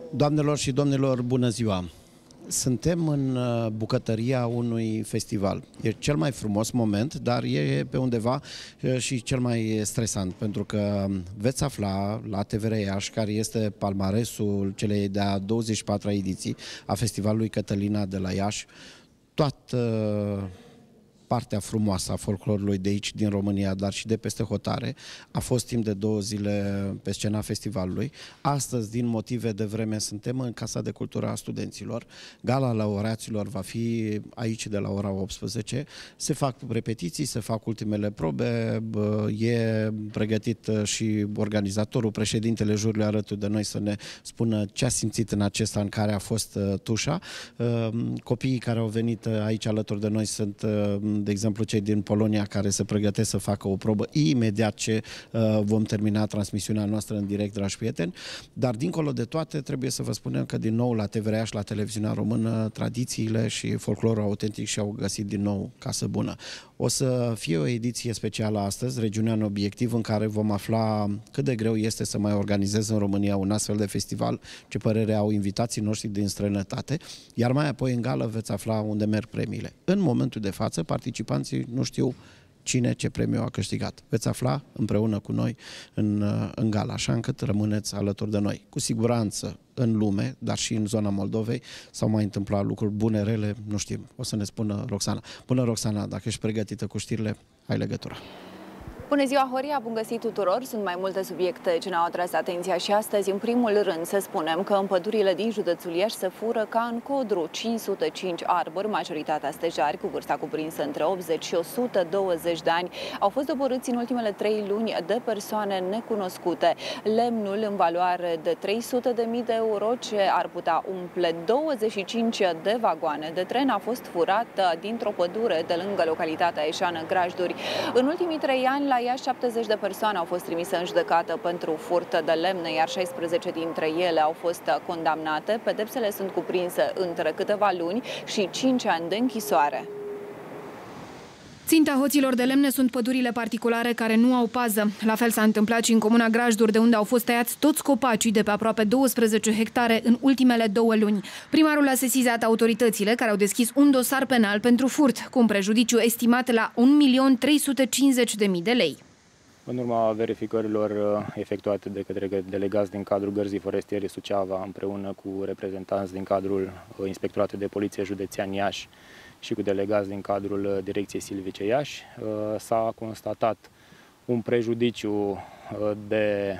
Doamnelor și domnilor, bună ziua! Suntem în bucătăria unui festival. E cel mai frumos moment, dar e pe undeva și cel mai stresant, pentru că veți afla la TVR Iași, care este palmaresul celei de-a 24-a ediții a Festivalului Cătălina de la Iași, toată partea frumoasă a folclorului de aici, din România, dar și de peste hotare. A fost timp de 2 zile pe scena festivalului. Astăzi, din motive de vreme, suntem în Casa de Cultură a Studenților. Gala laureaților va fi aici de la ora 18. Se fac repetiții, se fac ultimele probe. E pregătit și organizatorul, președintele juriului alături de noi să ne spună ce a simțit în acest an care a fost tușa. Copiii care au venit aici alături de noi sunt, de exemplu, cei din Polonia, care se pregătesc să facă o probă imediat ce vom termina transmisiunea noastră în direct, dragi prieteni. Dar, dincolo de toate, trebuie să vă spunem că din nou la TVR și la televiziunea română tradițiile și folclorul autentic și-au găsit din nou casă bună. O să fie o ediție specială astăzi, Regiunea în Obiectiv, în care vom afla cât de greu este să mai organizeze în România un astfel de festival, ce părere au invitații noștri din străinătate, iar mai apoi în gală veți afla unde merg premiile. În momentul de față, participanții nu știu cine ce premiu a câștigat. Veți afla împreună cu noi în gala, așa încât rămâneți alături de noi. Cu siguranță în lume, dar și în zona Moldovei s-au mai întâmplat lucruri bune, rele, nu știm. O să ne spună Roxana. Bună, Roxana, dacă ești pregătită cu știrile, ai legătura. Bună ziua, Horia, bun găsit tuturor! Sunt mai multe subiecte ce ne-au atras atenția și astăzi. În primul rând, să spunem că în pădurile din județul Iași se fură ca în Codru 505 arbori, majoritatea stejari cu vârsta cuprinsă între 80 și 120 de ani. Au fost doborâți în ultimele 3 luni de persoane necunoscute. Lemnul în valoare de 300.000 de euro, ce ar putea umple 25 de vagoane de tren, a fost furat dintr-o pădure de lângă localitatea ieșeană Grajduri. În ultimii 3 ani, la Iași, 70 de persoane au fost trimise în judecată pentru furt de lemne, iar 16 dintre ele au fost condamnate. Pedepsele sunt cuprinse între câteva luni și 5 ani de închisoare. Ținta hoților de lemne sunt pădurile particulare care nu au pază. La fel s-a întâmplat și în comuna Grajduri, de unde au fost tăiați toți copacii de pe aproape 12 hectare în ultimele 2 luni. Primarul a sesizat autoritățile, care au deschis un dosar penal pentru furt, cu un prejudiciu estimat la 1.350.000 de lei. În urma verificărilor efectuate de către delegați din cadrul Gărzii Forestiere Suceava, împreună cu reprezentanți din cadrul Inspectoratului de Poliție Județean Iași și cu delegați din cadrul Direcției Silvice Iași, s-a constatat un prejudiciu de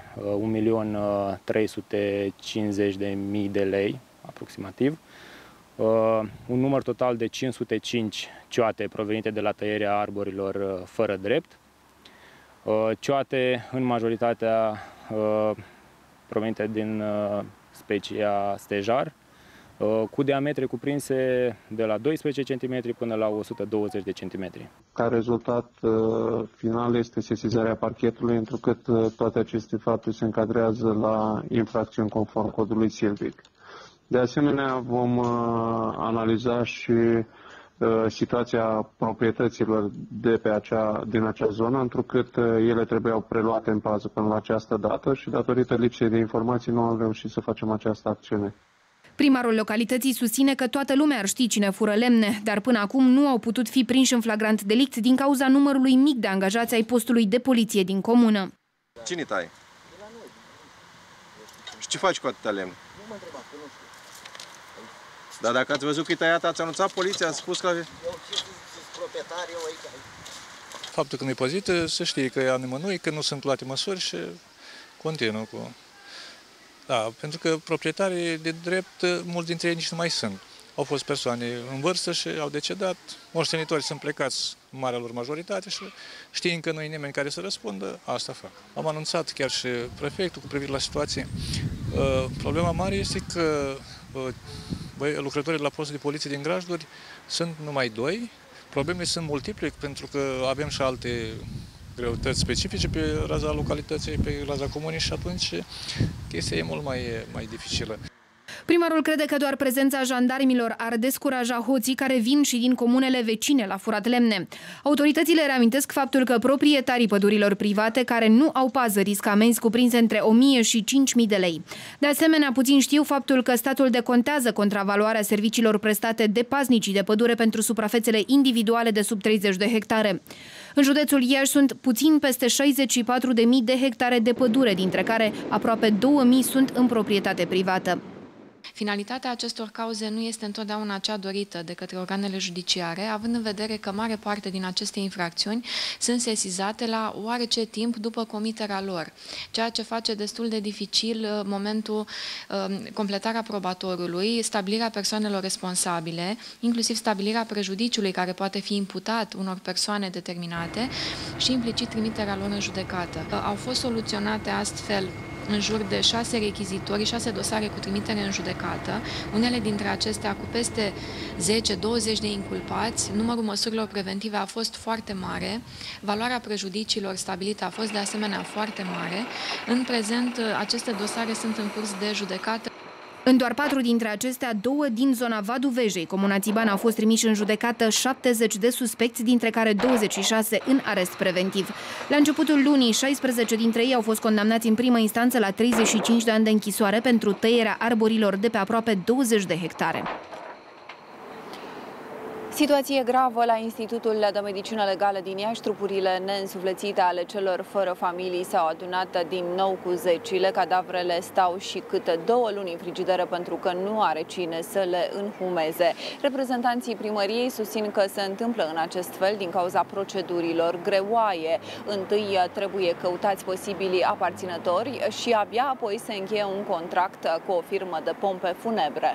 1.350.000 de lei, aproximativ, un număr total de 505 cioate provenite de la tăierea arborilor fără drept, cioate în majoritatea provenite din specia stejar, cu diametre cuprinse de la 12 cm până la 120 de cm. Ca rezultat final este sesizarea parchetului, întrucât toate aceste fapte se încadrează la infracțiuni conform codului silvic. De asemenea, vom analiza și situația proprietăților din acea zonă, întrucât ele trebuiau preluate în pază până la această dată și datorită lipsei de informații nu am reușit să facem această acțiune. Primarul localității susține că toată lumea ar ști cine fură lemne, dar până acum nu au putut fi prinși în flagrant delict din cauza numărului mic de angajați ai postului de poliție din comună. Cine tai? Și ce faci cu atâta lemn? Nu mă întrebați, că nu știu. Dar dacă ați văzut că e tăiat, ați anunțat poliția, ați spus că... Eu sunt proprietar, eu aici. Faptul că nu e pozitiv, să știe că ea nimănui, că nu sunt luate măsuri și continuă cu... Da, pentru că proprietarii de drept, mulți dintre ei nici nu mai sunt. Au fost persoane în vârstă și au decedat, moștenitorii sunt plecați în marea lor majoritate și știind că nu e nimeni care să răspundă, asta fac. Am anunțat chiar și prefectul cu privire la situație. Problema mare este că lucrătorii la postul de poliție din Grajduri sunt numai 2. Problemele sunt multiple pentru că avem și alte greutăți specifice pe raza localității, pe raza comunei și atunci chestia e mult mai dificilă. Primarul crede că doar prezența jandarmilor ar descuraja hoții care vin și din comunele vecine la furat lemne. Autoritățile reamintesc faptul că proprietarii pădurilor private care nu au pază riscă amenzi cuprinse între 1.000 și 5.000 de lei. De asemenea, puțin știu faptul că statul decontează contravaloarea serviciilor prestate de paznicii de pădure pentru suprafețele individuale de sub 30 de hectare. În județul Iași sunt puțin peste 64.000 de hectare de pădure, dintre care aproape 2.000 sunt în proprietate privată. Finalitatea acestor cauze nu este întotdeauna cea dorită de către organele judiciare, având în vedere că mare parte din aceste infracțiuni sunt sesizate la oarece timp după comiterea lor, ceea ce face destul de dificil momentul completarea probatorului, stabilirea persoanelor responsabile, inclusiv stabilirea prejudiciului care poate fi imputat unor persoane determinate și implicit trimiterea lor în judecată. Au fost soluționate astfel în jur de 6 rechizitori, 6 dosare cu trimitere în judecată, unele dintre acestea cu peste 10-20 de inculpați. Numărul măsurilor preventive a fost foarte mare, valoarea prejudiciilor stabilită a fost de asemenea foarte mare. În prezent, aceste dosare sunt în curs de judecată. În doar 4 dintre acestea, 2 din zona Vadu Vejei, comuna Țiban, au fost trimiși în judecată 70 de suspecți, dintre care 26 în arest preventiv. La începutul lunii, 16 dintre ei au fost condamnați în primă instanță la 35 de ani de închisoare pentru tăierea arborilor de pe aproape 20 de hectare. Situație gravă la Institutul de Medicină Legală din Iași. Trupurile neînsuflețite ale celor fără familii s-au adunat din nou cu zecile. Cadavrele stau și câte 2 luni în frigideră pentru că nu are cine să le înhumeze. Reprezentanții primăriei susțin că se întâmplă în acest fel din cauza procedurilor greoaie. Întâi trebuie căutați posibilii aparținători și abia apoi se încheie un contract cu o firmă de pompe funebre.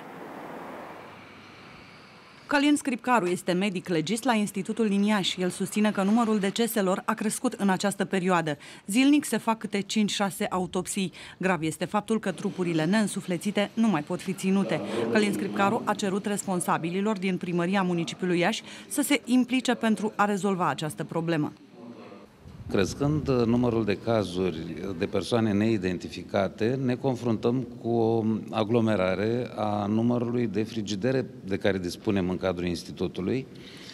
Călin Scripcaru este medic legist la Institutul din Iași. El susține că numărul deceselor a crescut în această perioadă. Zilnic se fac câte 5-6 autopsii. Grav este faptul că trupurile neînsuflețite nu mai pot fi ținute. Călin Scripcaru a cerut responsabililor din primăria municipiului Iași să se implice pentru a rezolva această problemă. Crescând numărul de cazuri de persoane neidentificate, ne confruntăm cu o aglomerare a numărului de frigidere de care dispunem în cadrul Institutului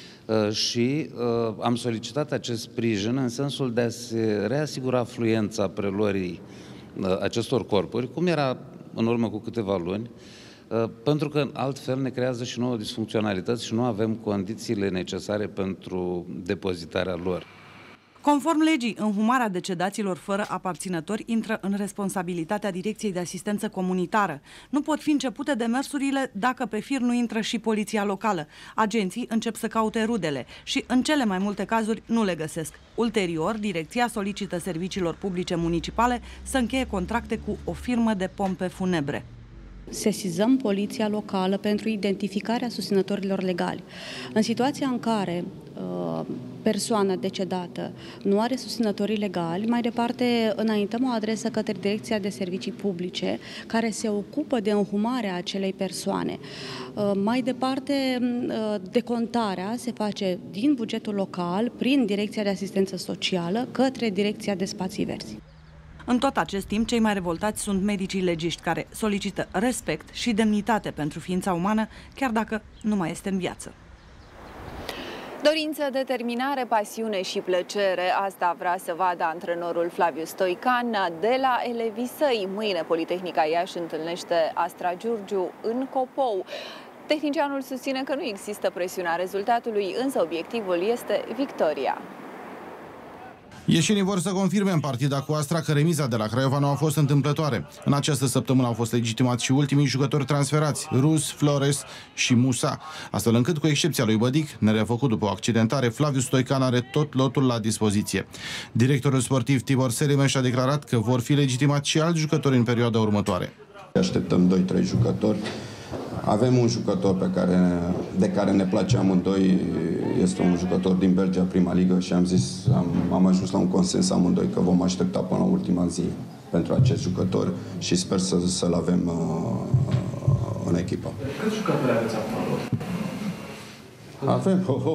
și am solicitat acest sprijin în sensul de a se reasigura fluența preluării acestor corpuri, cum era în urmă cu câteva luni, pentru că altfel ne creează și nouă disfuncționalități și nu avem condițiile necesare pentru depozitarea lor. Conform legii, înhumarea decedaților fără aparținători intră în responsabilitatea Direcției de Asistență Comunitară. Nu pot fi începute demersurile dacă pe fir nu intră și poliția locală. Agenții încep să caute rudele și, în cele mai multe cazuri, nu le găsesc. Ulterior, direcția solicită serviciilor publice municipale să încheie contracte cu o firmă de pompe funebre. Sesizăm poliția locală pentru identificarea susținătorilor legali. În situația în care persoana decedată nu are susținătorii legali, mai departe înaintăm o adresă către Direcția de Servicii Publice, care se ocupă de înhumarea acelei persoane. Mai departe, decontarea se face din bugetul local, prin Direcția de Asistență Socială, către Direcția de Spații Verzi. În tot acest timp, cei mai revoltați sunt medicii legiști, care solicită respect și demnitate pentru ființa umană, chiar dacă nu mai este în viață. Dorință, determinare, pasiune și plăcere, asta vrea să vadă antrenorul Flaviu Stoican de la elevii săi. Mâine Politehnica Iași întâlnește Astra Giurgiu în Copou. Tehnicianul susține că nu există presiunea rezultatului, însă obiectivul este victoria. Ieșenii vor să confirme în partida cu Astra că remiza de la Craiova nu a fost întâmplătoare. În această săptămână au fost legitimați și ultimii jucători transferați, Rus, Flores și Musa, astfel încât, cu excepția lui Bădic, nerefăcut după o accidentare, Flaviu Stoican are tot lotul la dispoziție. Directorul sportiv Tibor Selimeș a declarat că vor fi legitimați și alți jucători în perioada următoare. Așteptăm 2-3 jucători. Avem un jucător de care ne place amândoi, este un jucător din Belgia, Prima Ligă, și am ajuns la un consens amândoi că vom aștepta până la ultima zi pentru acest jucător și sper să-l avem în echipă. Câți jucători aveți acum? Avem,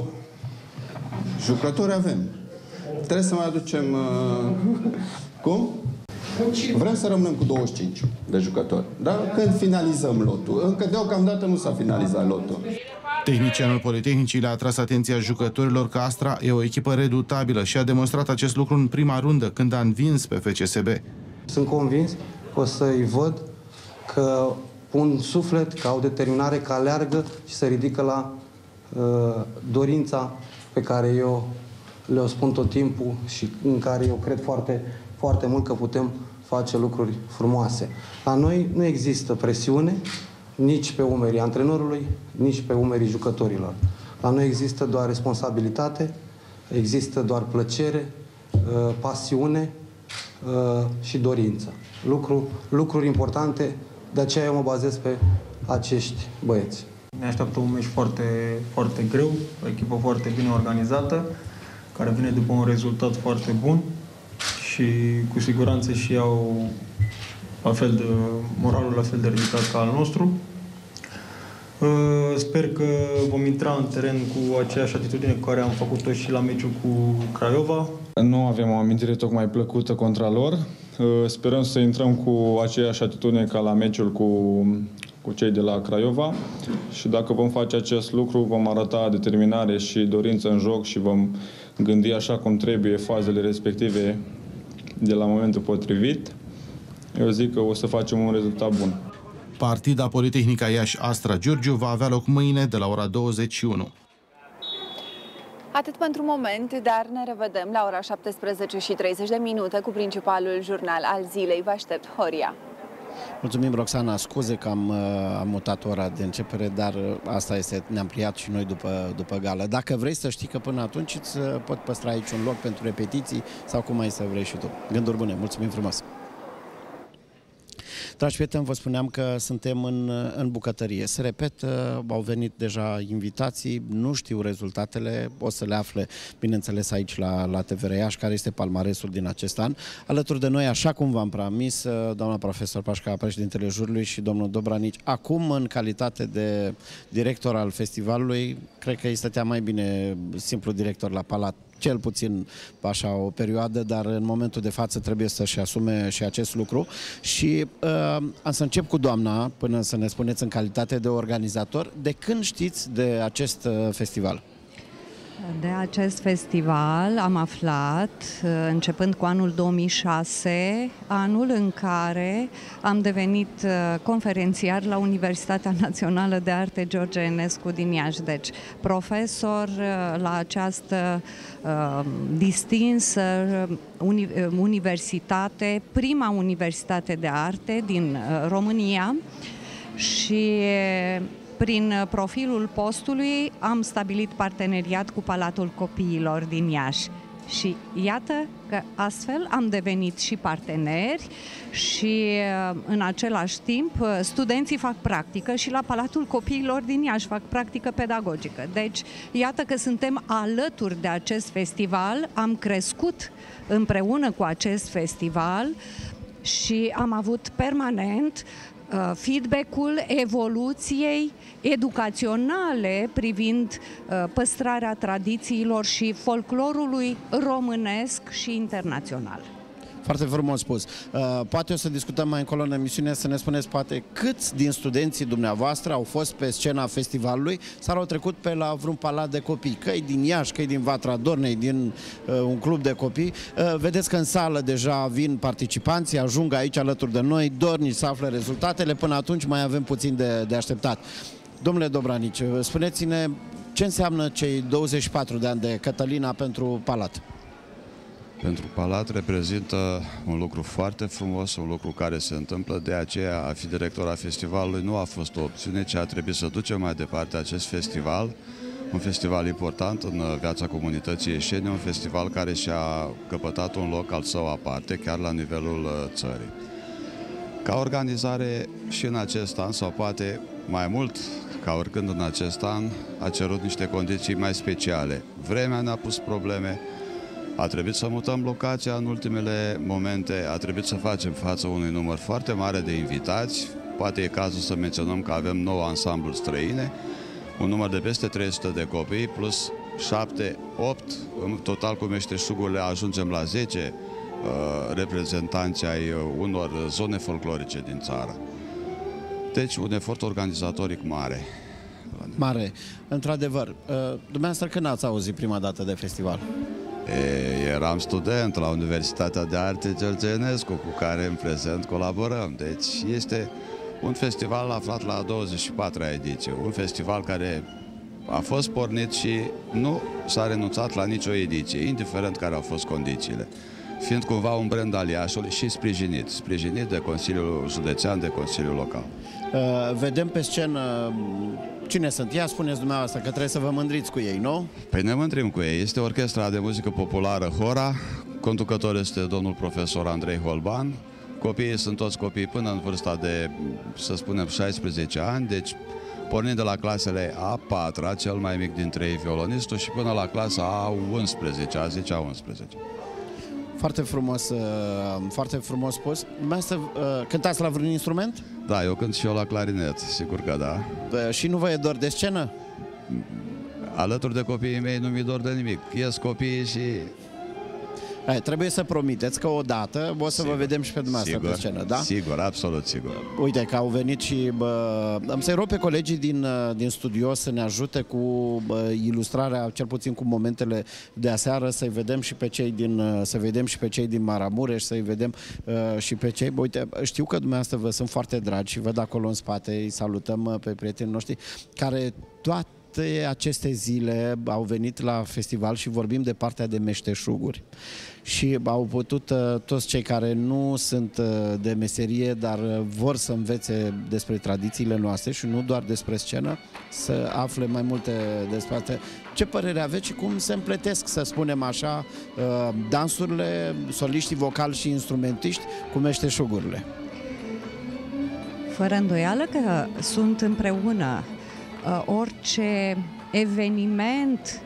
jucători avem. Trebuie să mai aducem... Cum? Vrem să rămânem cu 25 de jucători. Dar când finalizăm lotul, încă deocamdată nu s-a finalizat lotul. Tehnicianul Politehnicii le-a atras atenția jucătorilor că Astra e o echipă redutabilă și a demonstrat acest lucru în prima rundă, când a învins pe FCSB. Sunt convins că o să-i văd că pun suflet, că au determinare, că aleargă și se ridică la dorința pe care eu le-o spun tot timpul și în care eu cred foarte, foarte mult că putem face lucruri frumoase. La noi nu există presiune nici pe umerii antrenorului, nici pe umerii jucătorilor. La noi există doar responsabilitate, există doar plăcere, pasiune și dorință. Lucruri importante, de aceea eu mă bazez pe acești băieți. Ne așteaptă un meci foarte, foarte greu, o echipă foarte bine organizată, care vine după un rezultat foarte bun și cu siguranță și au moralul la fel de ridicat ca al nostru. Sper că vom intra în teren cu aceeași atitudine cu care am făcut-o și la meciul cu Craiova. Nu avem o amintire tocmai plăcută contra lor. Sperăm să intrăm cu aceeași atitudine ca la meciul cu cei de la Craiova și dacă vom face acest lucru, vom arăta determinare și dorință în joc și vom gândi așa cum trebuie fazele respective de la momentul potrivit. Eu zic că o să facem un rezultat bun. Partida Politehnica Iași-Astra Giurgiu va avea loc mâine de la ora 21. Atât pentru moment, dar ne revedem la ora 17:30 cu principalul jurnal al zilei. Vă aștept, Horia. Mulțumim, Roxana. Scuze că am mutat ora de începere, dar asta este, ne-am pliat și noi după gală. Dacă vrei să știi că până atunci îți pot păstra aici un loc pentru repetiții sau cum mai să vrei și tu. Gânduri bune. Mulțumim frumos! Dragi prieteni, vă spuneam că suntem în bucătărie. Se repet, au venit deja invitații, nu știu rezultatele, o să le afle, bineînțeles, aici la TVR Iași, care este palmaresul din acest an. Alături de noi, așa cum v-am promis, doamna profesor Pașca, președintele jurului, și domnul Dobranici, acum în calitate de director al festivalului, cred că îi stătea mai bine simplu director la palat, cel puțin așa o perioadă, dar în momentul de față trebuie să-și asume și acest lucru. Și am să încep cu doamna, până să ne spuneți în calitate de organizator, de când știți de acest festival? De acest festival am aflat începând cu anul 2006, anul în care am devenit conferențiar la Universitatea Națională de Arte George Enescu din Iași. Deci profesor la această distinsă universitate, prima universitate de arte din România, și prin profilul postului am stabilit parteneriat cu Palatul Copiilor din Iași. Și iată că astfel am devenit și parteneri și în același timp studenții fac practică și la Palatul Copiilor din Iași fac practică pedagogică. Deci iată că suntem alături de acest festival, am crescut împreună cu acest festival și am avut permanent feedback-ul evoluției educaționale privind păstrarea tradițiilor și folclorului românesc și internațional. Foarte frumos spus. Poate o să discutăm mai încolo în emisiune, să ne spuneți poate câți din studenții dumneavoastră au fost pe scena festivalului sau au trecut pe la vreun palat de copii, că-i din Iași, că-i din Vatra Dornei, din un club de copii. Vedeți că în sală deja vin participanții, ajung aici alături de noi, dornici să afle rezultatele, până atunci mai avem puțin de așteptat. Domnule Dobranici, spuneți-ne ce înseamnă cei 24 de ani de Cătălina pentru palat? Pentru palat reprezintă un lucru foarte frumos, un lucru care se întâmplă, de aceea a fi director a festivalului nu a fost o opțiune, ci a trebuit să ducem mai departe acest festival, un festival important în viața comunității ieșene, un festival care și-a căpătat un loc al său aparte, chiar la nivelul țării. Ca organizare și în acest an, sau poate mai mult ca oricând în acest an, a cerut niște condiții mai speciale. Vremea ne-a pus probleme, a trebuit să mutăm locația în ultimele momente, a trebuit să facem față unui număr foarte mare de invitați. Poate e cazul să menționăm că avem 9 ansambluri străine, un număr de peste 300 de copii, plus 7, 8, în total cu meșteșugurile ajungem la 10 reprezentanți ai unor zone folclorice din țară. Deci un efort organizatoric mare. Mare. Într-adevăr, dumneavoastră când ați auzit prima dată de festival? Eram student la Universitatea de Arte George Enescu, cu care în prezent colaborăm. Deci este un festival aflat la 24-a ediție, un festival care a fost pornit și nu s-a renunțat la nicio ediție, indiferent care au fost condițiile, fiind cumva un brand al Iașului și sprijinit de Consiliul Județean, de Consiliul Local. Vedem pe scenă cine sunt. Ia spuneți dumneavoastră că trebuie să vă mândriți cu ei, nu? Păi ne mândrim cu ei. Este Orchestra de Muzică Populară Hora, conducător este domnul profesor Andrei Holban. Copiii sunt toți copii până în vârsta de, să spunem, 16 ani, deci pornind de la clasele a 4-a, cel mai mic dintre ei violonistul, și până la clasa a 11, a 10-a 11. Foarte frumos spus. Cântați la vreun instrument? Da, eu cânt și eu la clarinet, sigur că da. Și nu vă e dor de scenă? Alături de copiii mei nu mi-e dor de nimic. Ies copiii și... Trebuie să promiteți că odată o să vă vedem și pe dumneavoastră pe scenă, da? Sigur, absolut sigur. Uite că au venit și... Am să-i rog pe colegii din studio să ne ajute cu ilustrarea, cel puțin cu momentele de aseară, să-i vedem și pe cei din Maramureș, să-i vedem și pe cei... Uite, știu că dumneavoastră vă sunt foarte dragi și văd acolo în spate, îi salutăm pe prietenii noștri, care toate aceste zile au venit la festival și vorbim de partea de meșteșuguri. Și au putut toți cei care nu sunt de meserie, dar vor să învețe despre tradițiile noastre și nu doar despre scenă, să afle mai multe despre asta. Ce părere aveți și cum se împletesc, să spunem așa, dansurile, soliștii vocali și instrumentiști cu meșteșugurile? Fără îndoială că sunt împreună. Orice eveniment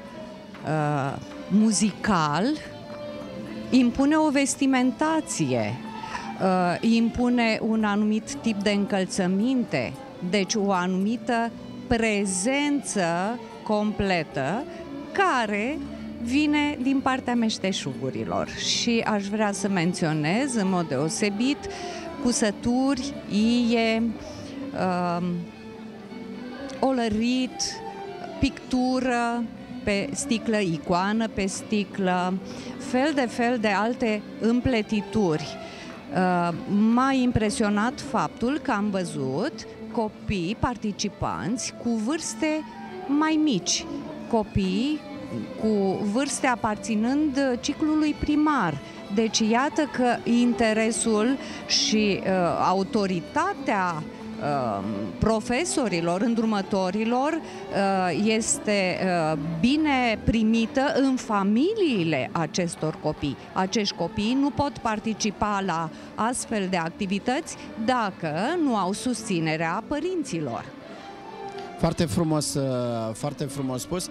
muzical impune o vestimentație, impune un anumit tip de încălțăminte, deci o anumită prezență completă care vine din partea meșteșugurilor. Și aș vrea să menționez în mod deosebit cusături, ie, olărit, pictură pe sticlă, icoană pe sticlă, fel de alte împletituri. M-a impresionat faptul că am văzut copii participanți cu vârste mai mici, copii cu vârste aparținând ciclului primar. Deci iată că interesul și autoritatea profesorilor, îndrumătorilor este bine primită în familiile acestor copii. Acești copii nu pot participa la astfel de activități dacă nu au susținerea părinților. Foarte frumos spus.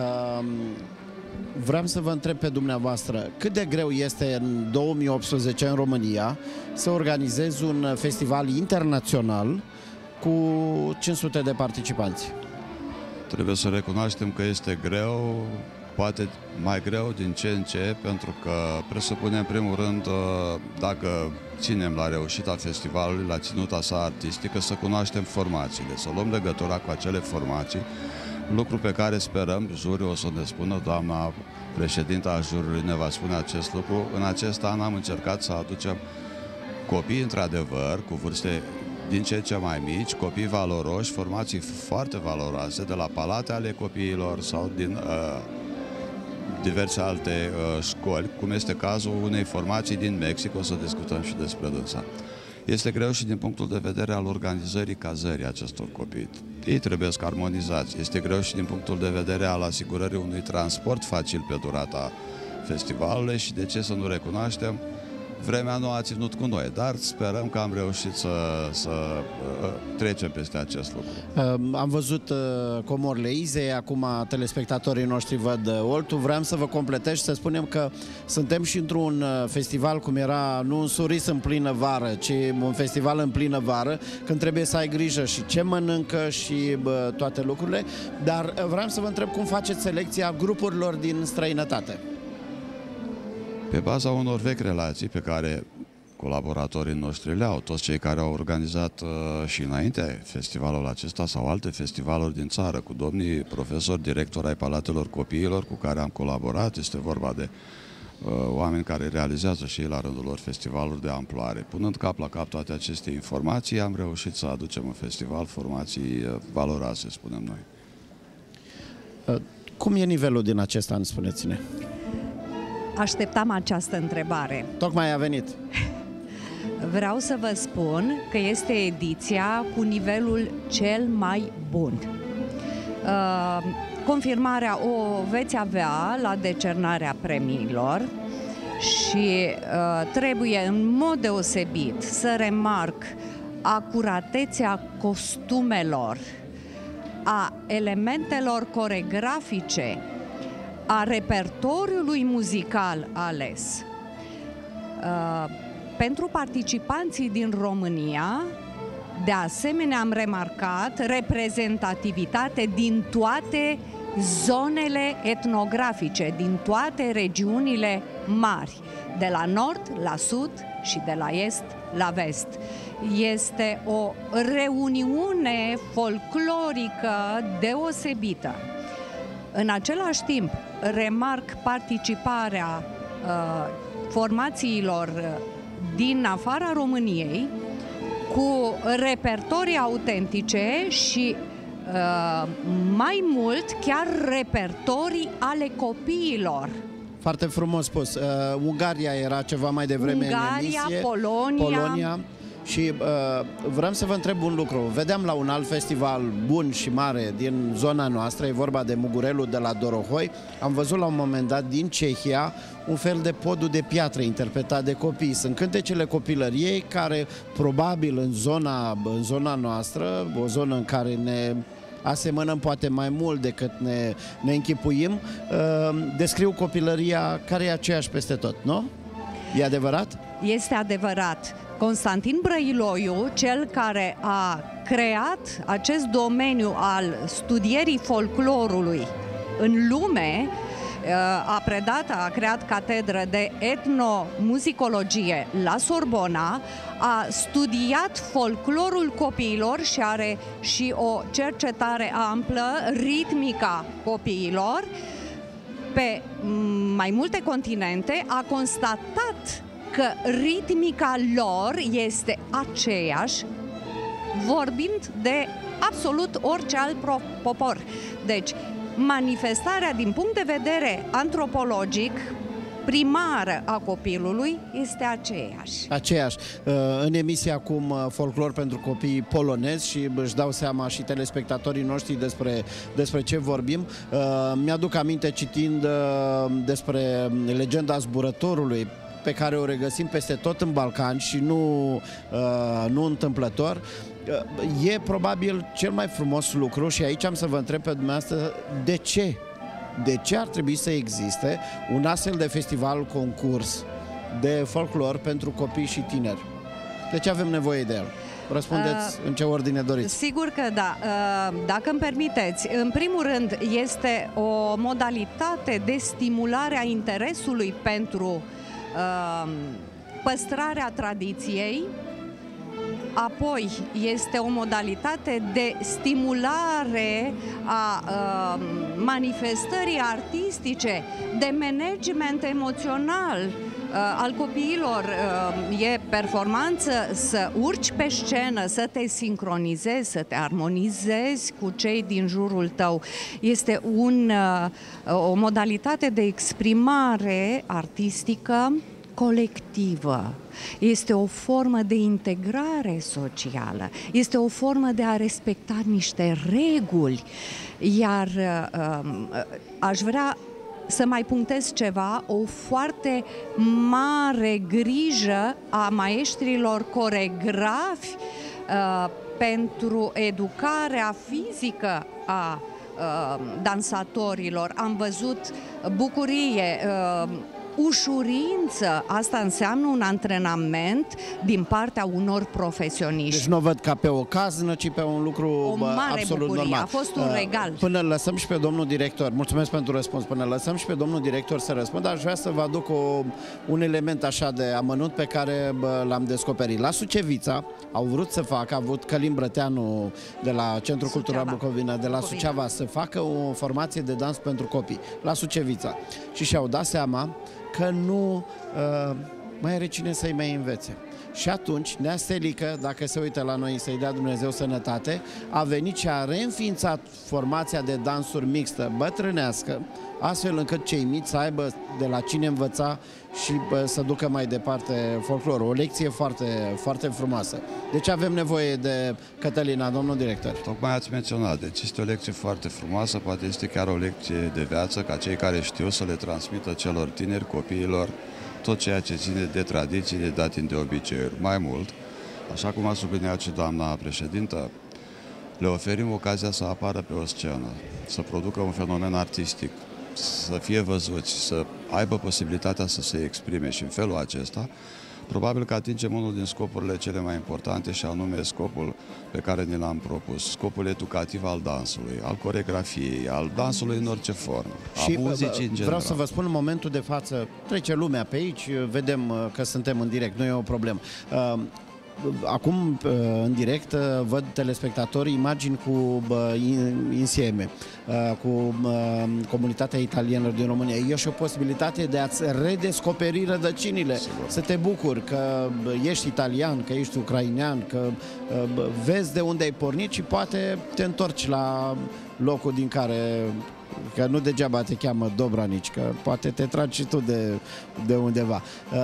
Vreau să vă întreb pe dumneavoastră, cât de greu este în 2018 în România să organizezi un festival internațional cu 500 de participanți? Trebuie să recunoaștem că este greu, poate mai greu din ce în ce, pentru că presupune în primul rând, dacă ținem la reușita festivalului, la ținuta sa artistică, să cunoaștem formațiile, să luăm legătura cu acele formații, lucru pe care sperăm, juriul o să ne spună, doamna președinta a juriului ne va spune acest lucru. În acest an am încercat să aducem copii, într-adevăr, cu vârste din ce în ce mai mici, copii valoroși, formații foarte valoroase, de la palate ale copiilor sau din diverse alte școli, cum este cazul unei formații din Mexic, o să discutăm și despre dânsa. Este greu și din punctul de vedere al organizării cazării acestor copii. Ei trebuie să armonizați. Este greu și din punctul de vedere al asigurării unui transport facil pe durata festivalului și, de ce să nu recunoaștem, vremea nu a ținut cu noi, dar sperăm că am reușit să trecem peste acest lucru. Am văzut comorile Izei, acum telespectatorii noștri văd Oltu. Vreau să vă completez și să spunem că suntem și într-un festival cum era, nu un suris în plină vară, ci un festival în plină vară, când trebuie să ai grijă și ce mănâncă și toate lucrurile. Dar vreau să vă întreb cum faceți selecția grupurilor din străinătate. pe baza unor vechi relații pe care colaboratorii noștri le-au, toți cei care au organizat și înainte festivalul acesta sau alte festivaluri din țară, cu domnii profesori, directori ai Palatelor Copiilor cu care am colaborat. Este vorba de oameni care realizează și ei la rândul lor festivaluri de amploare. Punând cap la cap toate aceste informații, am reușit să aducem în festival formații valoroase, spunem noi. Cum e nivelul din acest an, spuneți-ne? Așteptam această întrebare. Tocmai a venit. Vreau să vă spun că este ediția cu nivelul cel mai bun. Confirmarea o veți avea la decernarea premiilor și trebuie în mod deosebit să remarc acuratețea costumelor, a elementelor coregrafice, a repertoriului muzical ales. Pentru participanții din România, de asemenea, am remarcat reprezentativitate din toate zonele etnografice, din toate regiunile mari, de la nord la sud și de la est la vest. Este o reuniune folclorică deosebită. În același timp, remarc participarea formațiilor din afara României cu repertorii autentice și mai mult chiar repertorii ale copiilor. Foarte frumos spus. Ungaria era ceva mai devreme în emisie. Polonia. Și vreau să vă întreb un lucru. Vedeam la un alt festival bun și mare din zona noastră, e vorba de Mugurelul de la Dorohoi. Am văzut la un moment dat din Cehia un fel de podul de piatră interpretat de copii. Sunt cântecele copilăriei care probabil în zona noastră, o zonă în care ne asemănăm poate mai mult decât ne închipuim, descriu copilăria care e aceeași peste tot, nu? E adevărat? Este adevărat. Constantin Brăiloiu, cel care a creat acest domeniu al studierii folclorului în lume, a creat catedră de etnomuzicologie la Sorbona, a studiat folclorul copiilor și are și o cercetare amplă, ritmica copiilor, pe mai multe continente. A constatat că ritmica lor este aceeași, vorbind de absolut orice alt popor. Deci, manifestarea din punct de vedere antropologic primară a copilului este aceeași. În emisia acum Folclor pentru copii polonezi și își dau seama și telespectatorii noștri despre ce vorbim. Mi-aduc aminte citind despre legenda zburătorului pe care o regăsim peste tot în Balcani și nu întâmplător. E probabil cel mai frumos lucru și aici am să vă întreb pe dumneavoastră de ce? De ce ar trebui să existe un astfel de festival concurs de folclor pentru copii și tineri? De ce avem nevoie de el? Răspundeți în ce ordine doriți. Sigur că da. Dacă îmi permiteți, în primul rând este o modalitate de stimulare a interesului pentru păstrarea tradiției. Apoi este o modalitate de stimulare a manifestării artistice, de management emoțional al copiilor. E performanță să urci pe scenă, să te sincronizezi, să te armonizezi cu cei din jurul tău. Este o modalitate de exprimare artistică colectivă. Este o formă de integrare socială, este o formă de a respecta niște reguli, iar aș vrea să mai punctez ceva, o foarte mare grijă a maestrilor coregrafi pentru educarea fizică a dansatorilor. Am văzut bucurie, ușurință. Asta înseamnă un antrenament din partea unor profesioniști. Deci nu o văd ca pe o caznă, ci pe un lucru mare absolut bucurie. normal. A fost un regal. Până lăsăm și pe domnul director, mulțumesc pentru răspuns, până lăsăm și pe domnul director să răspundă, aș vrea să vă aduc un element așa de amănunt pe care l-am descoperit. La Sucevița au vrut să facă, a avut Călin Brăteanu de la Centrul Cultural Bucovina, de la Suceava, să facă o formație de dans pentru copii, la Sucevița. Și și-au dat seama că nu mai are cine să-i mai învețe. Și atunci, Nea Stelică, dacă se uită la noi, să-i dea Dumnezeu sănătate, a venit și a reînființat formația de dansuri mixtă bătrânească, astfel încât cei mici să aibă de la cine învăța și să ducă mai departe folclorul. O lecție foarte, foarte frumoasă. Deci avem nevoie de Cătălina, domnul director. Tocmai ați menționat, deci este o lecție foarte frumoasă, poate este chiar o lecție de viață, ca cei care știu să le transmită celor tineri, copiilor, tot ceea ce ține de tradiții, de datini, de obiceiuri. Mai mult, așa cum a subliniat și doamna președintă, le oferim ocazia să apară pe o scenă, să producă un fenomen artistic, să fie văzuți, să aibă posibilitatea să se exprime și în felul acesta, probabil că atingem unul din scopurile cele mai importante și anume scopul pe care ni l-am propus, scopul educativ al dansului, al coreografiei, al dansului în orice formă, și a muzicii în general. Vreau să vă spun, în momentul de față, trece lumea pe aici, vedem că suntem în direct, nu e o problemă. Acum, în direct, văd telespectatorii imagini cu insieme, cu comunitatea italiană din România. E și o posibilitate de a-ți redescoperi rădăcinile, să te bucuri că ești italian, că ești ucrainean, că vezi de unde ai pornit și poate te întorci la locul din care... Că nu degeaba te cheamă Dobranici, că poate te tragi și tu de undeva.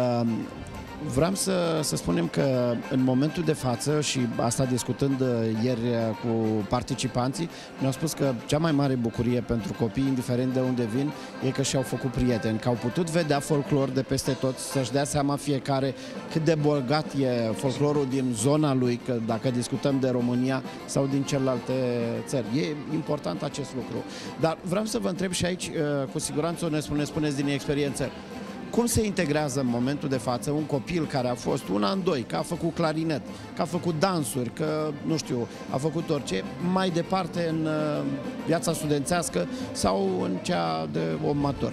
Vreau să spunem că în momentul de față, și asta discutând ieri cu participanții, mi-au spus că cea mai mare bucurie pentru copii, indiferent de unde vin, e că și-au făcut prieteni, că au putut vedea folclor de peste tot, să-și dea seama fiecare cât de bogat e folclorul din zona lui, că dacă discutăm de România sau din celelalte țări. E important acest lucru. Dar vreau să vă întreb și aici, cu siguranță ne spuneți din experiență, cum se integrează în momentul de față un copil care a fost un an, doi, că a făcut clarinet, că a făcut dansuri, că, nu știu, a făcut orice, mai departe în viața studențească sau în cea de om matur?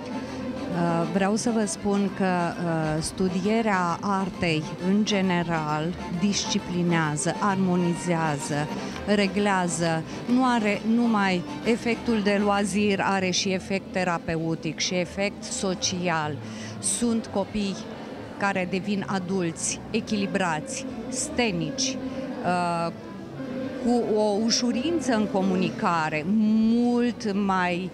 Vreau să vă spun că studierea artei în general disciplinează, armonizează, reglează, nu are numai efectul de loazir, are și efect terapeutic și efect social. Sunt copii care devin adulți, echilibrați, stenici, cu o ușurință în comunicare, mult mai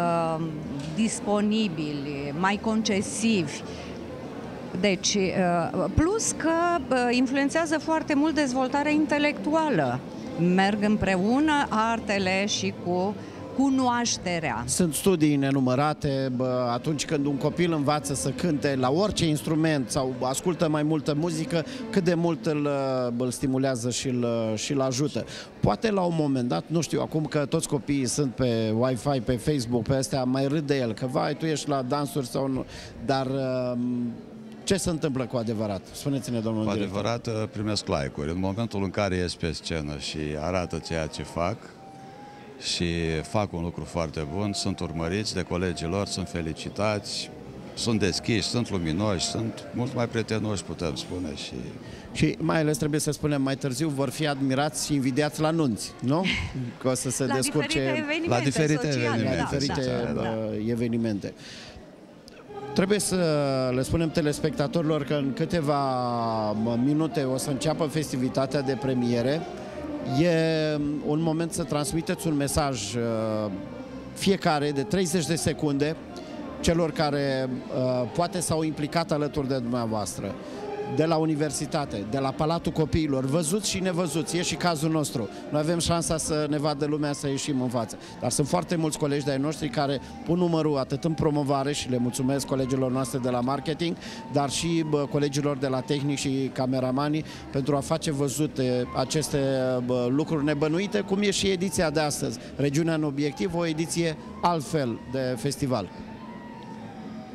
disponibili, mai concesivi. Deci, plus că influențează foarte mult dezvoltarea intelectuală. Merg împreună artele și cu cunoașterea. Sunt studii nenumărate, atunci când un copil învață să cânte la orice instrument sau ascultă mai multă muzică, cât de mult îl stimulează și îl ajută. Poate la un moment dat, nu știu, acum că toți copiii sunt pe Wi-Fi, pe Facebook, pe astea, mai râd de el, că vai, tu ești la dansuri sau nu, dar... Ce se întâmplă cu adevărat? Spuneți-ne, domnul director. Cu adevărat primesc like-uri. În momentul în care ies pe scenă și arată ceea ce fac și fac un lucru foarte bun, sunt urmăriți de colegii lor, sunt felicitați, sunt deschiși, sunt luminoși, sunt mult mai prietenoși, putem spune. Și mai ales trebuie să spunem, mai târziu vor fi admirați și invidiați la nunți, nu? Că o să se descurce la diferite evenimente. Trebuie să le spunem telespectatorilor că în câteva minute o să înceapă festivitatea de premiere. E un moment să transmiteți un mesaj fiecare de 30 de secunde celor care poate s-au implicat alături de dumneavoastră, de la universitate, de la Palatul Copiilor, văzuți și nevăzuți, e și cazul nostru. Noi avem șansa să ne vadă lumea să ieșim în față. Dar sunt foarte mulți colegi de-ai noștri care pun numărul atât în promovare și le mulțumesc colegilor noastre de la marketing, dar și colegilor de la tehnic și cameramanii pentru a face văzute aceste lucruri nebănuite, cum e și ediția de astăzi. Regiunea în obiectiv, o ediție altfel de festival.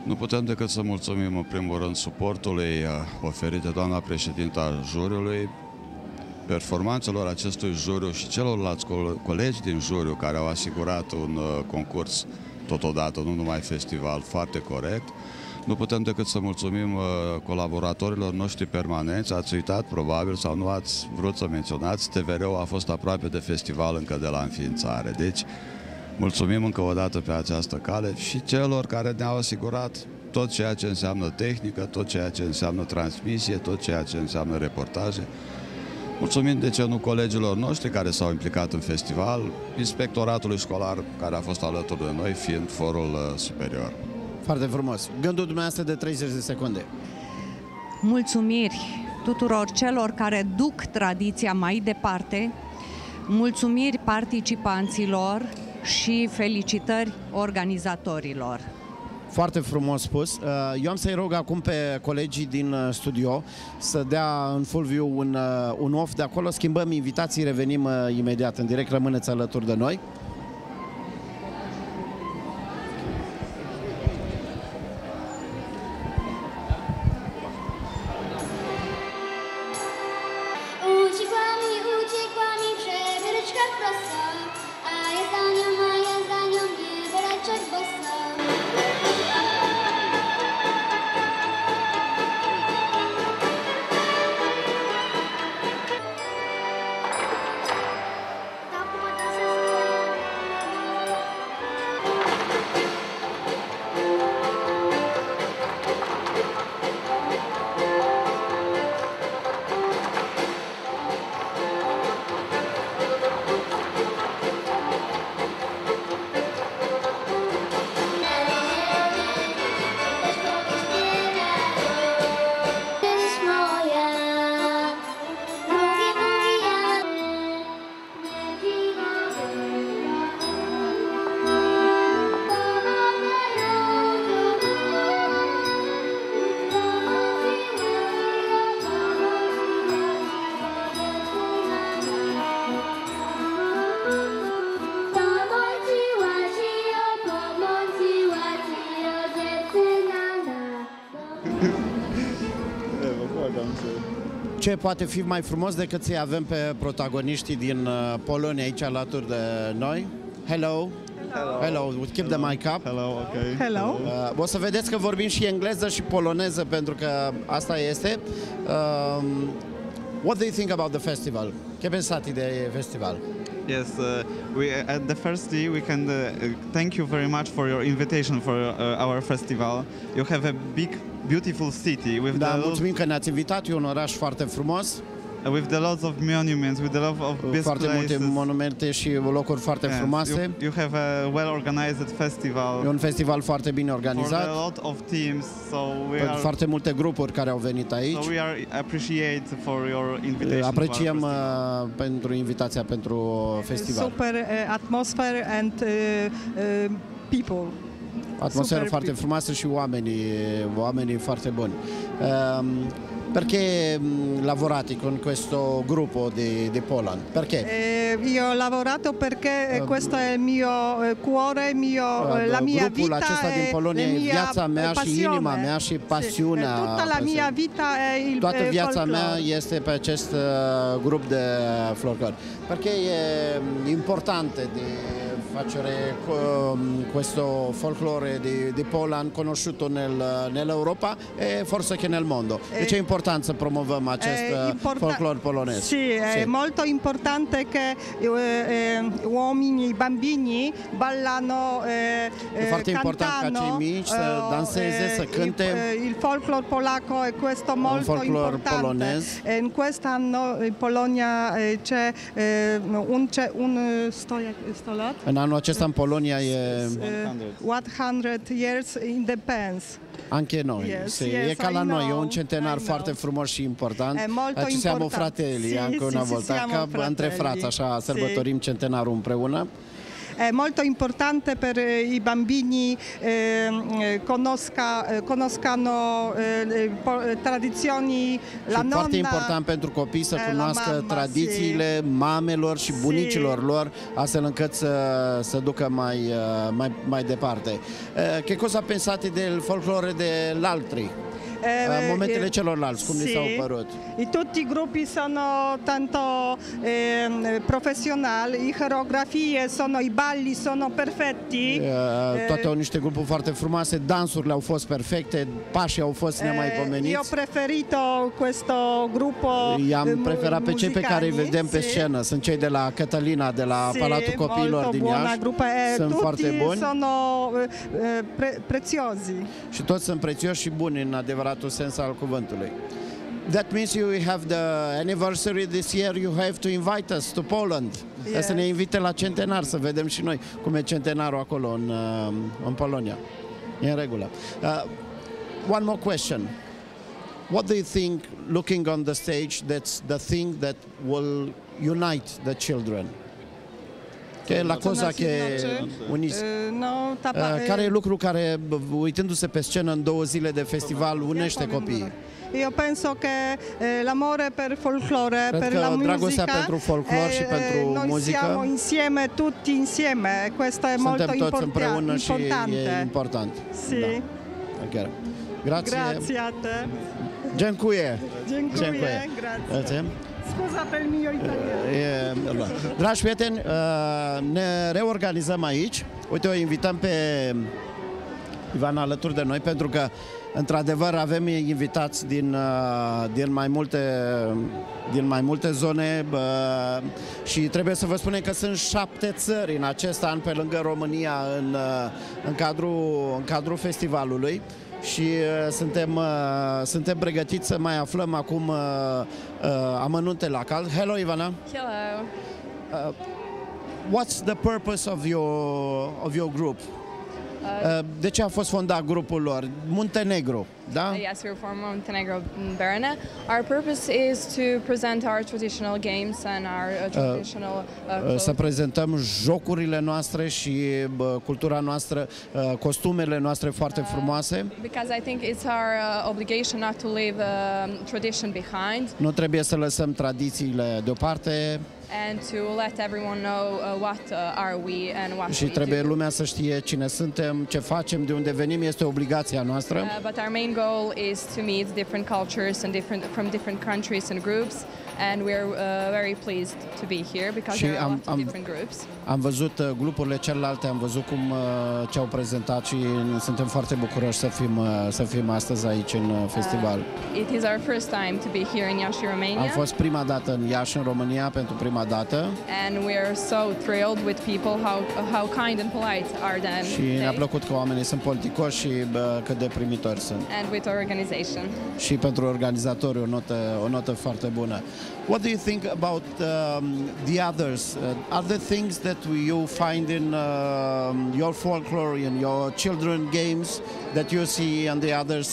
Nu putem decât să mulțumim în primul rând suportului oferit de doamna președintă a juriului, performanțelor acestui juriu și celorlalți colegi din juriu care au asigurat un concurs totodată, nu numai festival, foarte corect. Nu putem decât să mulțumim colaboratorilor noștri permanenți. Ați uitat probabil sau nu ați vrut să menționați, TVR-ul a fost aproape de festival încă de la înființare. Deci mulțumim încă o dată pe această cale și celor care ne-au asigurat tot ceea ce înseamnă tehnică, tot ceea ce înseamnă transmisie, tot ceea ce înseamnă reportaje. Mulțumim, de ce nu, colegilor noștri care s-au implicat în festival, inspectoratului școlar care a fost alături de noi, fiind forul superior. Foarte frumos. Gândul dumneavoastră de 30 de secunde. Mulțumiri tuturor celor care duc tradiția mai departe, mulțumiri participanților și felicitări organizatorilor. Foarte frumos spus. Eu am să-i rog acum pe colegii din studio să dea în full view un off de acolo. Schimbăm invitații, revenim imediat în direct. Rămâneți alături de noi. Ce poate fi mai frumos decât să-i avem pe protagoniștii din Polonia aici alături de noi? Hello! Hello! Hello! Keep the mic up! Hello, okay. Hello! O să vedeți că vorbim și engleză și poloneză, pentru că asta este. What do you think about the festival? Ce pensați de festival? Yes, at the first day we can thank you very much for your invitation for our festival. You have a big, beautiful city with mulțumim că ne-ați invitat, e un oraș foarte frumos. With the lots of monuments, with the lot of best foarte places. multe monumente și locuri foarte frumoase. You have a well-organized festival. E un festival foarte bine organizat. For a lot of teams, so we are foarte multe grupuri care au venit aici. So we are appreciate for your invitation. Apreciem pentru invitația pentru festival. Super atmosphere and people. Atmosferă foarte frumoasă și oamenii foarte buni. Perché lavorate con questo gruppo di Poland? Perché? Io ho lavorato perché questo è il mio cuore, la mia vita. Grupul acesta din Polonia e viața mea și inima mea și pasiunea. Tutta la mia vita è il folklore. Toată viața mea este pe acest grup de folklore. Perché è importante di facere questo folklore di Poland conosciuto nell'Europa e forse anche nel mondo. Deci è important să promovăm acest folklore polonez. Sì, è molto importante che uomini, bambini ballano, è foarte important ca cei mici să danseze, să cânte. Il folklore polacco è questo molto importante. Polonez. In quest'anno in Polonia c'è un stolat. În anul acesta în Polonia e 100 years independence. Anche noi, e ca la noi, e un centenar foarte frumos și important. Ci siamo fratelli, anche una volta, ca între frați, așa sărbătorim centenarul împreună. è molto importante per i bambini conoscano tradizioni, la nonna. Foarte important pentru copii să cunoască tradițiile mamelor și bunicilor lor, astfel încât să ducă mai departe. Che cosa pensate del folklore dell'altri? Momentele celorlalți, cum li s-au părut? Tutti i gruppi sono tanto professionali, i coreografie sono, i balli sono perfetti. Toate au niște grupuri foarte frumoase, dansurile au fost perfecte, pașii au fost nemaipomeniți. Io ho preferito questo gruppo. I-am preferat pe cei pe care îi vedem pe scenă. Sunt cei de la Cătălina, de la Palatul Copiilor din Iași. Sunt foarte buni. Sono preziosi. Și toți sunt prețioși și buni în adevăratul sens al cuvântului. That means you have the anniversary this year, you have to invite us to Poland. Yes. Să ne invite la centenar, să vedem și noi cum e centenarul acolo în Polonia. E în regulă. One more question. What do you think, looking on the stage, that's the thing that will unite the children? La cosa che unisce. Care e lucru care, uitându-se pe scenă în 2 zile de festival, unește copiii? Io penso che l'amore per folklore, per la musica, dragostea pentru folclor și pentru noi muzică. Siamo insieme, tutti insieme. Questo è molto Suntem toți împreună și importante. e important. Sì. Da. Grazie. Grazie a te. Dziękuję. Dziękuję. Grazie. Scuza per il mio italiano. Dragi prieteni, ne reorganizăm aici. Uite, o invităm pe Ivana alături de noi, pentru că într-adevăr avem invitați din mai multe zone și trebuie să vă spunem că sunt 7 țări în acest an pe lângă România în cadrul festivalului. Și suntem pregătiți să mai aflăm acum amănunte la cald. Hello, Ivana. Hello. What's the purpose of your group? De ce a fost fondat grupul lor? Muntenegru, da? Yes, we're from Montenegro, Berna. Our purpose is to present our traditional games and our traditional clothes. Să prezentăm jocurile noastre și cultura noastră, costumele noastre foarte frumoase. Because I think it's our obligation not to leave tradition behind. Nu trebuie să lăsăm tradițiile deoparte. And to let everyone know what are we and what și we trebuie do. lumea să știe cine suntem, ce facem, de unde venim, este obligația noastră. But our main goal is to meet different cultures and from different countries and groups, and we're very pleased to be here because there are a lot of different groups. Am văzut grupurile celelalte, am văzut cum ce au prezentat și suntem foarte bucuroși să fim astăzi aici în festival. It is our first time to be here in Iași, Romania. Am fost prima dată în Iași, în România, pentru prima dată. And we are so thrilled with people how kind and polite are them. Și ne-a plăcut că oamenii sunt politicoși și cât de primitori sunt. And with our organization. Și pentru organizatori o notă foarte bună. What do you think about the others? Are there things that you find in your folklore, in your children games, that you see on the others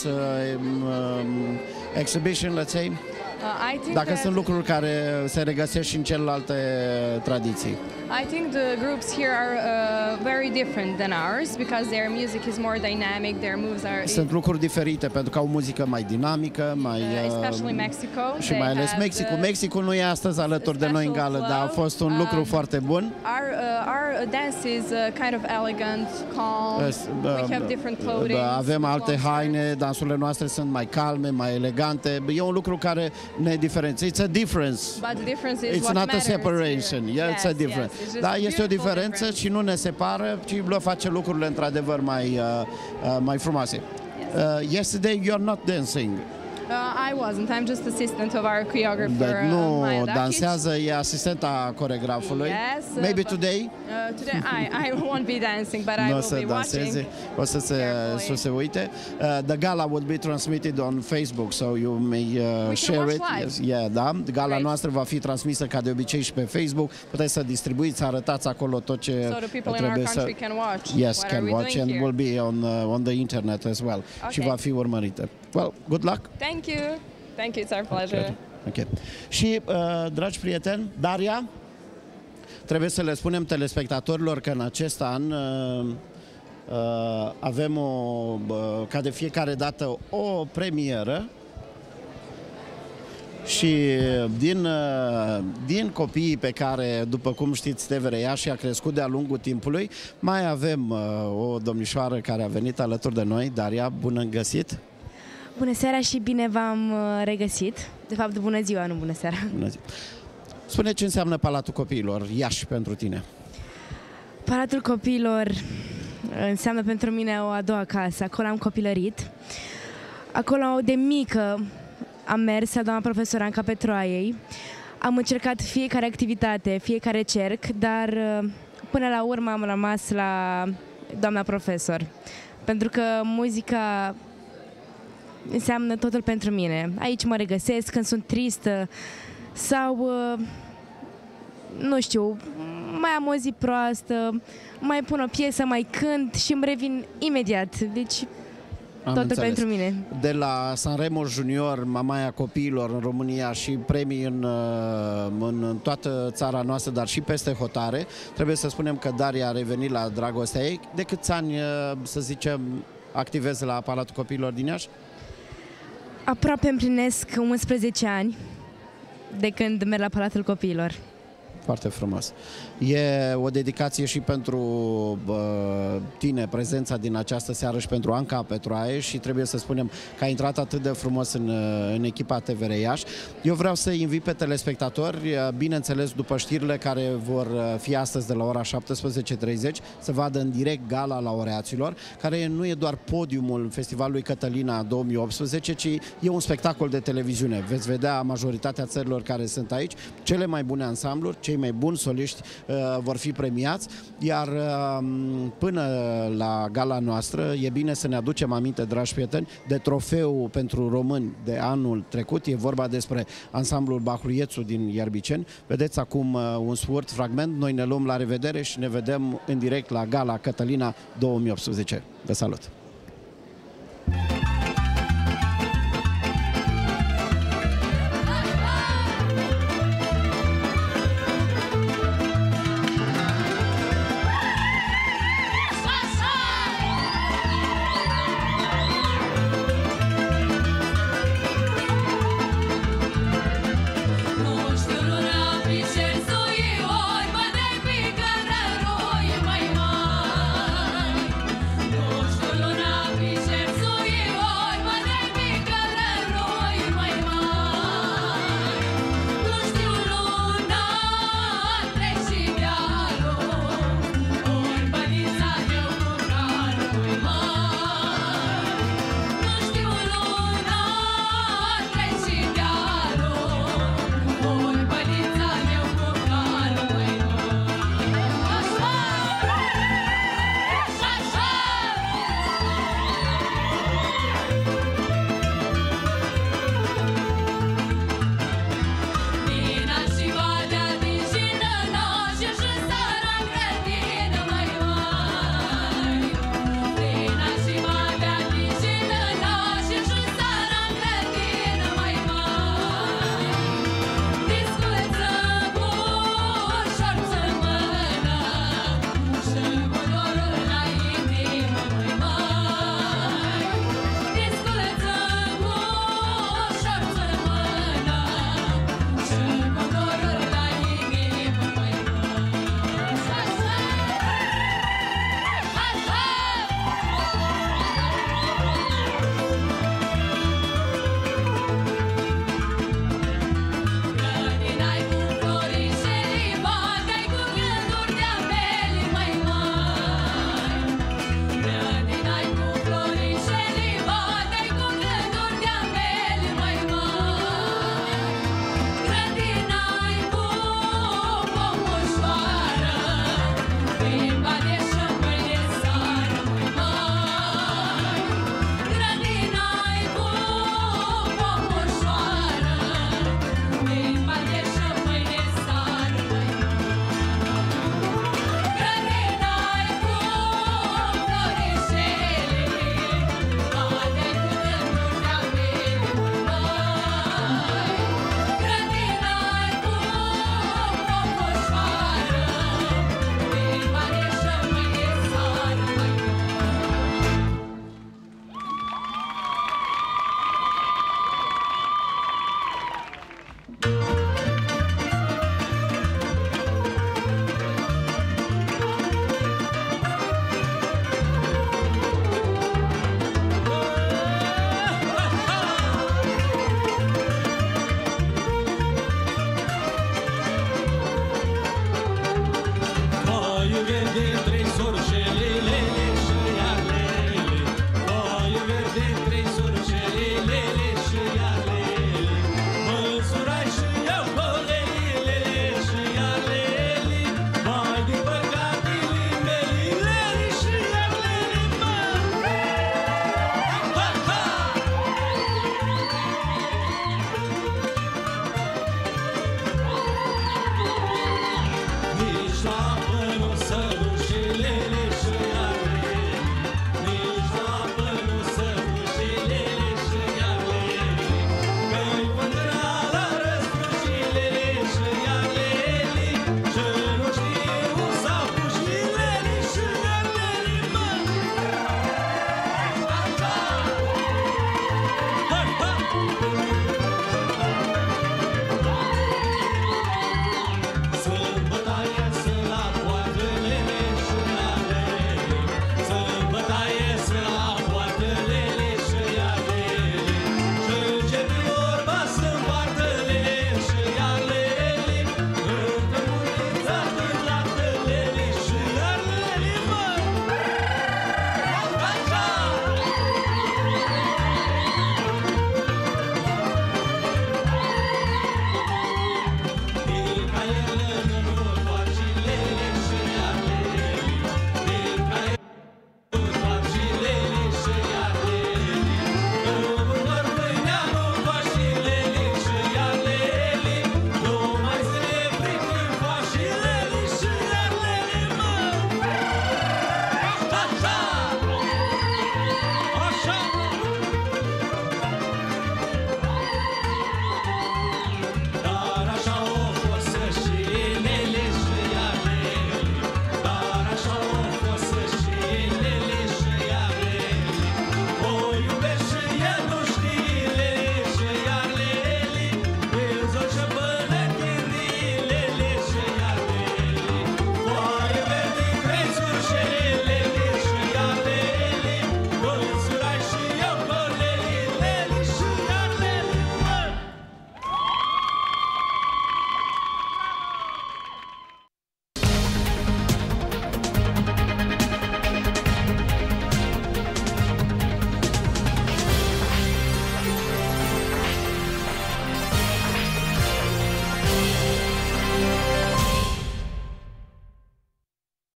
exhibition, let's say? Dacă sunt lucruri care se regăsesc și în celelalte tradiții. I think the groups here are very different than ours because their music is more dynamic, their moves are. Sunt lucruri diferite pentru că au muzică mai dinamică, mai especially Mexico. Și mai ales Mexicul. Mexicul nu e astăzi alături de noi în gală, dar a fost un lucru foarte bun. Our dance is kind of elegant, calm. We have different clothing. Avem alte haine, dansurile noastre sunt mai calme, mai elegante. E un lucru care ne diferențiază. It's a difference. But the difference is it's not a separation. Yeah, it's a difference. Da, este o diferență și nu ne separă, ci le face lucrurile într-adevăr mai frumoase. Yesterday you are not dancing. I wasn't. I'm just assistant of our choreographer. Nu dansează, e asistenta coreografului. Yes. Maybe today. Today I won't be dancing, but I will be watching. O să se uite. The gala will be transmitted on Facebook, so you may share it. Yes, yeah, da. Gala noastră va fi transmisă ca de obicei și pe Facebook. Puteți să distribuiți, să arătați acolo tot ce trebuie să. Can watch. Yes, can watch and will be on the internet as well. Și va fi urmărită. Well, good luck. Thank you. Thank you, it's our pleasure. Okay. Și, dragi prieteni, Daria, Trebuie să le spunem telespectatorilor că în acest an avem, ca de fiecare dată, o premieră și din copiii pe care, după cum știți, TVR Iași a crescut de-a lungul timpului, mai avem o domnișoară care a venit alături de noi. Daria, bună găsit! Bună seara și bine v-am regăsit. De fapt, bună ziua, nu bună seara. Bună ziua. Spune ce înseamnă Palatul Copiilor Iași pentru tine. Palatul Copiilor înseamnă pentru mine o a doua casă. Acolo am copilărit. Acolo de mică am mers la doamna profesor Anca Petroaiei. Am încercat fiecare activitate, fiecare cerc, dar până la urmă am rămas la doamna profesor. Pentru că muzica înseamnă totul pentru mine. Aici mă regăsesc când sunt tristă sau, nu știu, mai am o zi proastă, mai pun o piesă, mai cânt și îmi revin imediat. Deci, totul pentru mine. De la Sanremo Junior, mamaia copiilor în România și premii în toată țara noastră, dar și peste hotare, trebuie să spunem că Daria a revenit la dragostea ei. De câți ani, să zicem, activezi la Palatul Copiilor din Iași? Aproape împlinesc 11 ani de când merg la Palatul Copiilor. Foarte frumos. E o dedicație și pentru tine, prezența din această seară și pentru Anca Petroaie și trebuie să spunem că a intrat atât de frumos în echipa TVR Iași. Eu vreau să invit pe telespectatori, bineînțeles după știrile care vor fi astăzi de la ora 17:30, să vadă în direct gala laureaților, care nu e doar podiumul Festivalului Cătălina 2018, ci e un spectacol de televiziune. Veți vedea majoritatea țărilor care sunt aici, cele mai bune ansambluri, cei mai buni soliști vor fi premiați, iar până la gala noastră e bine să ne aducem aminte, dragi prieteni, de trofeul pentru români de anul trecut. E vorba despre ansamblul Bahluiețu din Ierbiceni. Vedeți acum un scurt fragment. Noi ne luăm la revedere și ne vedem în direct la gala Cătălina 2018. Vă salut!